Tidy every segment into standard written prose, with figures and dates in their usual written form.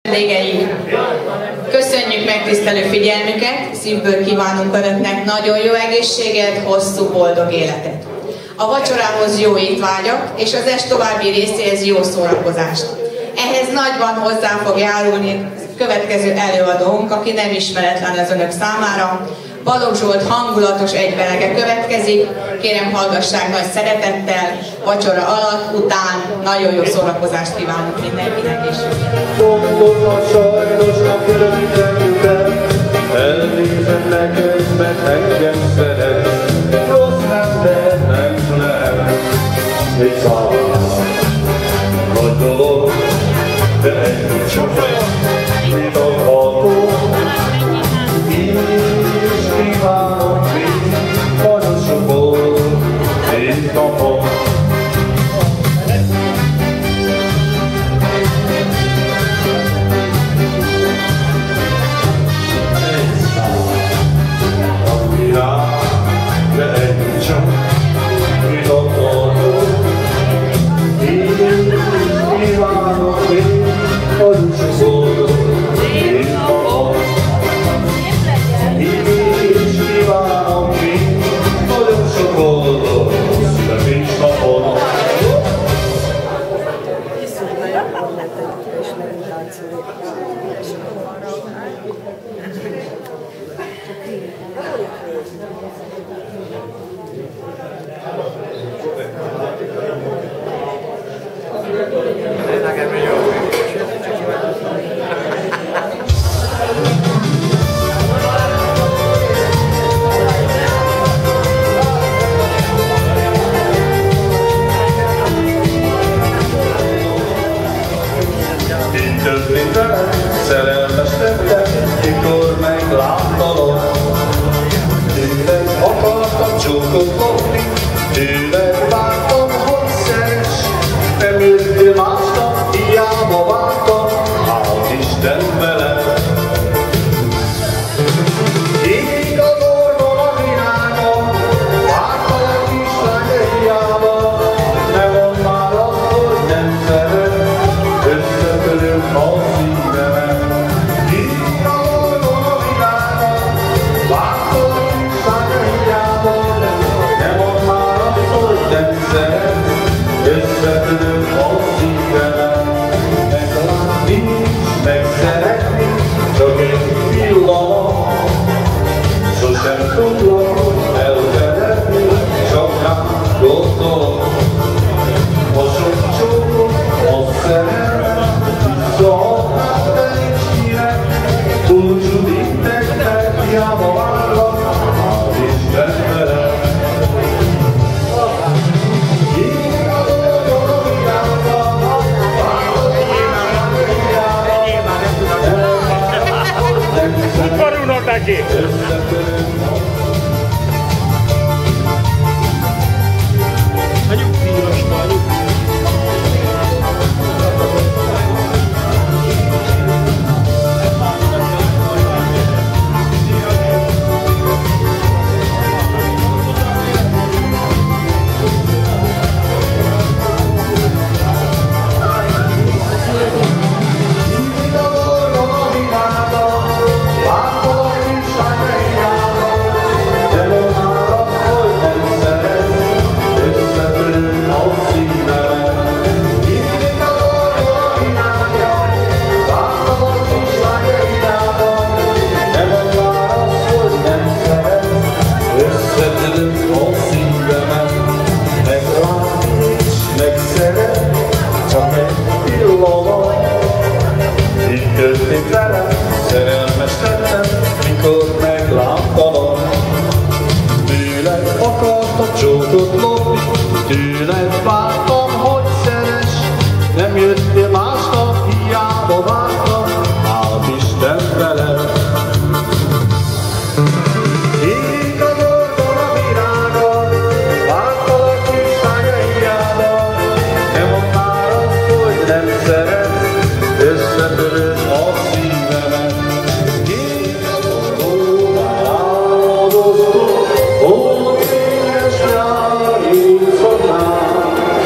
Vendégeink, köszönjük megtisztelő figyelmüket, szívből kívánunk Önöknek nagyon jó egészséget, hosszú, boldog életet. A vacsorához jó étvágyat, és az est további részéhez jó szórakozást. Ehhez nagyban hozzá fog járulni következő előadónk, aki nem ismeretlen az Önök számára. Balogh Zsolt hangulatos egyvelege következik, kérem hallgassák nagy szeretettel, vacsora alatt, után nagyon jó szórakozást kívánunk mindenkinek is. Sajnos a körülményeket, elnézem neked, mert engem szeret, rossz ember nem lehet, egy szállás, nagy dolog, de egy csak mit akartok, és kívánok még, nagyon sok boldog, én napom. Szerelmes lettem, mikor megláttalak. Tőled akartam csókot lopni, tőled vártam, hogy szeress. Nem jöttél másnap, hiába vártam, áld Isten veled. Ég az orvon a virágon, vártalak kislány hiába. Ne mondd már azt, hogy nem szeret, összetöröm a szívemet. Így a orvon a világon, vártalak kislány hiába. Ne mondd már azt, hogy nem szeret, összetöröm a szívemet. Meglátni, megszeretni, csak egy pillanat. Sosem tudlak elfeledni, csak rám gondolok. A sok csókot, a szerelmet, visszaadnám, de nincs hírek. Búcsúdik nektek, hiába várlak, áld Isten veled. Ég az orvon a virágban, vártalak kislány hiába. Udvarulnak neki! A nyugdíjas vagy. Szerelmes lettem, mikor megláttalak. Tőled akartam csókot lopni, tőled vártam, hogy szeress. Nem jöttél másnap, hiába vártam, áld Isten veled. Ég az orvon a virágon, vártalak kislány hiába. Ne mondd már azt, hogy nem szeret, összetöröd a szívemet. Ég az orvon áldoztuk, ó, fényes nyári szobán.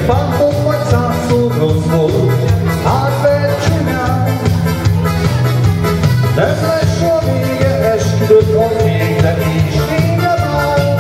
Fántok vagy százszor rossz volt, átvett csúnyán. Ez lesz a vége, esküdött a végre, és vége vár.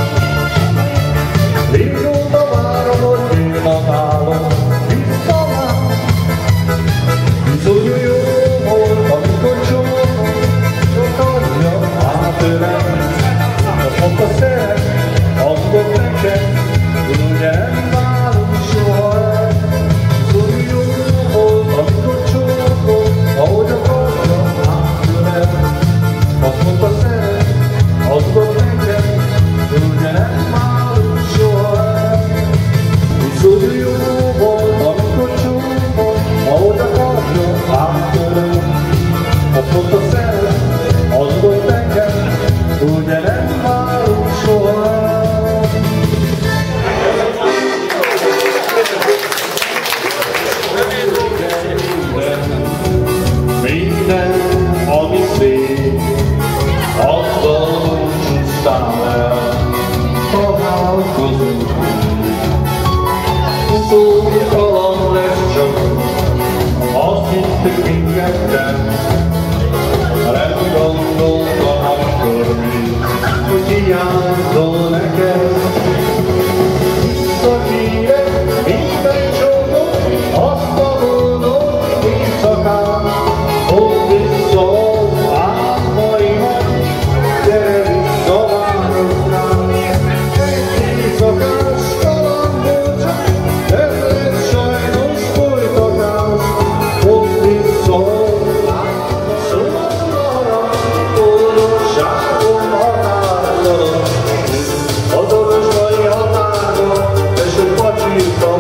Régóta várom, hogy jön a válom, vissza már. Bizony jó volt, amikor csokolja átölem. Azt mondta szeret, adott nekem, ugye nem válunk soha el. Bizony jó volt, amikor csokol, ahogy akarja átölem. Azt mondta szeret, adott nekem, ugye nem válunk soha el. Bizony jó volt, amikor csokol, ahogy akarja átölem. Azt mondta szeret, adott nekem, ugye nem válunk soha el. Minden, ami szép, azzal búcsúztál el, találkozunk. Utókalan lesz csak, azt hittük mindketten, nem gondoltam akkor még, hogy hiányzol neked. Visszakérek minden csókot, azt a boldog éjszakát. Hozd vissza az álmaimat, gyere vissza városnál. Egy éjszakás kalandból csak, ez lesz sajnos folytatás. Hozd vissza az álmaimat, boldogságom határozom. Az orvosai határon, és egy pacsirta